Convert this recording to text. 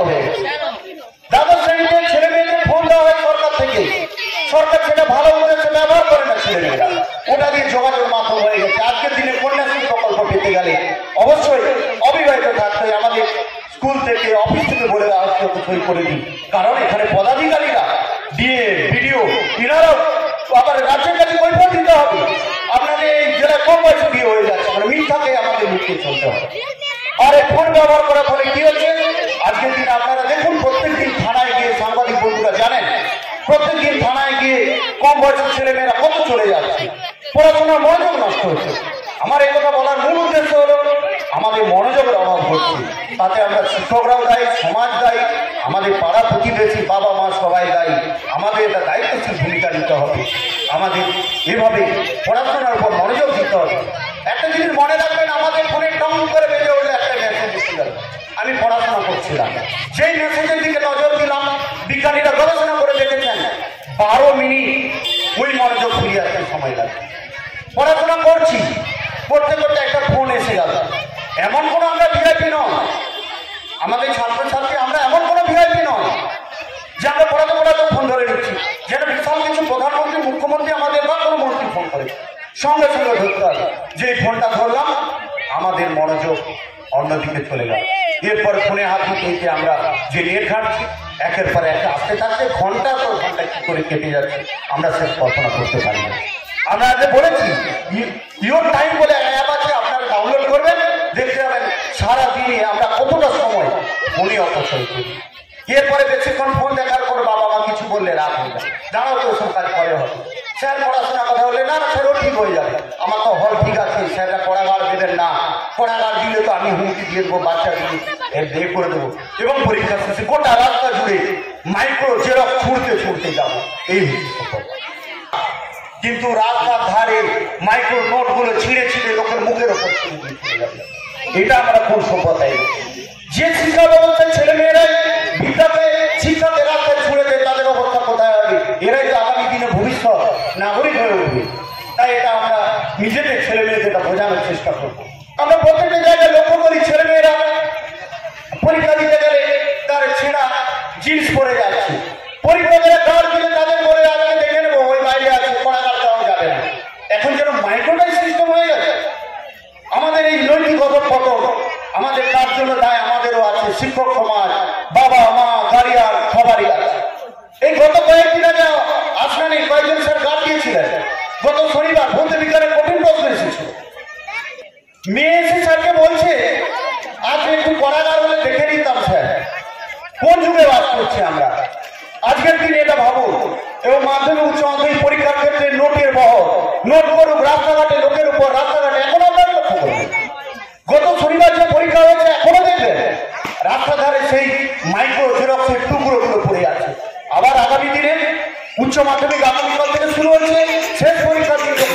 হয়ে গেছে। দ্বাদশ শ্রেণীতে ছেলে মেয়েদের ফোন দেওয়া হয় সরকার থেকে, সরকার সেটা ভালো উদ্দেশ্যে ব্যবহার করে না, ছেলে মেয়েরা ওটা দিয়ে যোগাযোগ মাধ্যম হয়ে গেছে। আজকের দিনে কন্যাশ্রী প্রকল্প পেতে গেলে অবশ্যই অবিবাহিত থাকতে হয়। আমাদের স্কুল থেকে অফিস থেকে বলে দেওয়া হচ্ছে সই করে দিন, কারণ এখানে পদাধিকারীরা ডিএ বিডিও এনারাও আবার রাজ্যের কাছে কৈফিয়ত দিতে হবে। আপনাদের এই জেলায় কম বয়সে বিয়ে হয়ে যাচ্ছে, মানে মিথ্যাকে আমাদের লুকিয়ে চলতে হবে। আর এই ফোন ব্যবহার করার ফলে কি হচ্ছে, আজকের দিনে আপনারা দেখুন প্রত্যেকদিন থানায় গিয়ে, সাংবাদিক বন্ধুরা জানেন, প্রত্যেকদিন থানায় গিয়ে কম বয়সের ছেলেমেয়েরা কত চলে যাচ্ছে, পড়াশোনার মনোযোগ নষ্ট হচ্ছে। আমার এই কথা বলার মূল উদ্দেশ্য হলো আমাদের মনোযোগের অভাব হচ্ছে, তাতে আমরা শিক্ষকরাও দায়ী, সমাজ দায়ী, আমাদের পাড়া প্রতিবেশী, বাবা মা সবাই দায়ী। আমাদের এটা দায়িত্বশীল ভূমিকা নিতে হবে, আমাদের এভাবে পড়াশোনার উপর মনোযোগ দিতে হবে। একটা জিনিস মনে রাখবেন, আমাদের ফোনে টাউন করে বেজে উঠলে একটা মেসেজ এসে গেল, আমি পড়াশোনা করছিলাম, সেই মেসেজের দিকে নজর দিলাম। বিজ্ঞানীরা গবেষণা করে দেখেছেন 12 মিনিট ওই মনোযোগ ফিরিয়ে আসতে সময় লাগে। পড়াশোনা করছি, করতে করতে একটা ফোন এসে গেল। এমন কোনো আমরা ভিআইপি নয়, আমাদের ছাত্রছাত্রী আমরা এমন কোনো ভিআইপি নয় যে আমরা পড়াতে পড়াতে ফোন ধরে নিচ্ছি। যেন বিশাল কিছু প্রধানমন্ত্রী, মুখ্যমন্ত্রী আমাদের বা কোনো মন্ত্রী ফোন করে, সঙ্গে সঙ্গে ধরতে হবে যে ফোনটা ধরলাম, আমাদের মনোযোগ অন্যদিকে চলে গেল। এরপর ফোনে হাত দিতে আমরা যে নেট ঘাটছি, একের পর এক আসতে থাকতে ঘন্টা পর ঘন্টা কি করে কেটে যাচ্ছে আমরা সে কল্পনা করতে পারি না। আমরা আগে বলেছি ইওর টাইম বলে অ্যাপ আছে, আপনারা ডাউনলোড করবেন, দেখতে পাবেন সারাদিনে আমরা কতটা সময় ফোনে অপচয় করি। এরপরে বেশিক্ষণ ফোন দেখার পর বাবা মা কিছু বললে রাগ হয়ে যায়, দাঁড়াও তো ওসব কাজ পরে হবে। স্যার পড়াশোনা কথা বললে না, স্যার ও ঠিক হয়ে যাবে, আমার তো হল ঠিক আছে, স্যাররা পড়াগার দেবেন না, পড়াগার দিলে তো আমি হুমকি দিয়ে দেবো, বাচ্চা দিয়ে বের করে দেবো। এবং পরীক্ষা শেষে গোটা রাস্তা জুড়ে মাইক্রো জেরক্স ছুটতে ছুটতে যাবো, এই হচ্ছে। কিন্তু রাস্তার ধারে মাইক্রো নোটগুলো ছিঁড়ে ছিঁড়ে লোকের মুখের ওপর ছিঁড়ে দিয়ে চলে যাবে। এটা আমরা কোন সভ্যতায়? যে শিক্ষা ব্যবস্থায় ছেলে মেয়েরাই বিদ্যাতে শিক্ষাকে রাস্তায় ছুড়ে দেয়, তাদের অবস্থা কোথায় হবে? এরাই তো আগামী দিনে ভবিষ্যৎ নাগরিক হয়ে উঠবে। তাই এটা আমরা নিজেদের ছেলে মেয়েদের বোঝানোর চেষ্টা করবো। আমরা প্রত্যেকটা জায়গায় লক্ষ্য করি ছেলে মেয়েরা পরীক্ষা দিতে গেলে তার ছেঁড়া জিন্স পরে যাচ্ছে, পরীক্ষা দিলে কার দিলে তাদের পরে আজকে দেখে নেবো ওই বাইরে আছে, পড়াগার যাওয়া যাবে না। এখন যেন মাইক্রোটাইজ সিস্টেম হয়ে গেছে। আমাদের এই নৈতিকতা পতন, আমাদের তার জন্য দায় আমাদেরও আছে, শিক্ষক সমাজ, বাবা মা, গার্ডিয়ান সবারই আছে। এই গত কয়েকদিন আগে আসমানি কয়েকজন স্যার গান দিয়েছিলেন। গত শনিবার ভৌত বিজ্ঞানের কঠিন প্রশ্ন এসেছিল, মেয়ে এসে স্যারকে বলছে আজ একটু পড়াগার হলে দেখে নিতাম স্যার। কোন যুগে বাস করছি আমরা? আজকের দিনে এটা ভাবুন। এবং মাধ্যমিক উচ্চ মাধ্যমিক পরীক্ষার ক্ষেত্রে নোটের বহর, নোট করুক রাস্তাঘাটে, লোকের উপর রাস্তাঘাটে, এখন আমরা লক্ষ্য করবেন। গত শনিবার যে পরীক্ষা হয়েছে এখনো দেখবেন রাস্তা ধারে সেই মাইক্রো জেরক্সের টুকরোগুলো পড়ে আছে। আবার আগামী দিনে উচ্চ মাধ্যমিক আগামীকাল থেকে শুরু হচ্ছে, শেষ পরীক্ষা দিয়ে